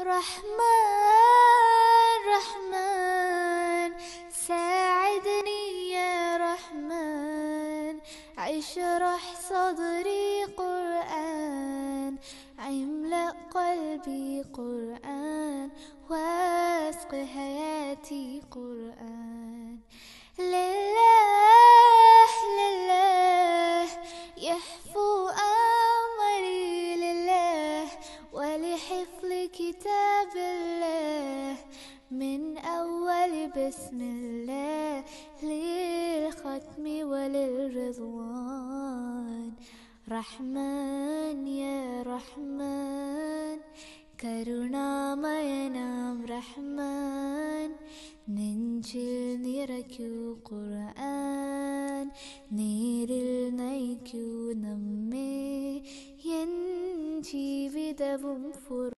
رحمن رحمن ساعدني يا رحمن، اشرح صدري قرآن، املأ قلبي قرآن، واسق حياتي قرآن. لله لله يحفو أمري، لله ولحفظ كتاب الله، من أول بسم الله للختم وللرضوان. رحمن يا رحمن كرunamaya رحمن